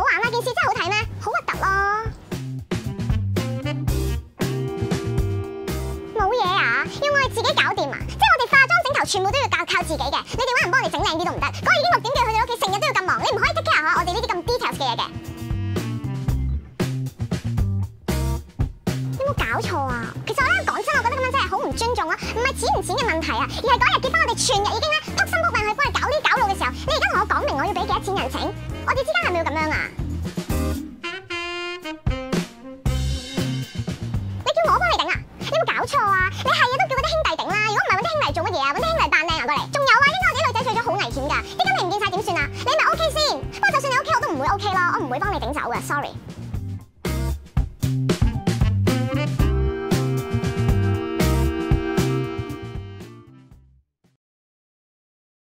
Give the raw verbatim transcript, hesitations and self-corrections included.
玩啦，件事真係好睇咩？好核突咯！冇嘢啊，要我哋自己搞掂啊！即係我哋化妝整頭全部都要靠靠自己嘅，你哋揾人幫你整靚啲都唔得。嗰日已經六點叫佢哋屋企，成日都要咁忙，你唔可以 take care 下我哋呢啲咁 details 嘅嘢嘅。有冇搞錯啊？其實我咧講真，我覺得咁樣真係好唔尊重啊！唔係錢唔錢嘅問題啊，而係嗰日結婚我哋全日已經咧撲心撲命去幫佢搞呢搞路嘅時候，你而家同我講明我要俾幾多錢人情，我哋之間係咪要咁樣啊？你叫我幫你頂啊？你有冇搞錯啊？你係啊都叫嗰啲兄弟頂啦！如果唔係揾啲兄弟做乜嘢啊？揾啲兄弟扮靚啊過嚟！仲有啊，應該我哋啲女仔醉咗好危險㗎，啲金你唔見晒點算啊？你咪 OK 先？不過就算你 OK 我都唔會 OK 咯，我唔會幫你頂走㗎 ，sorry。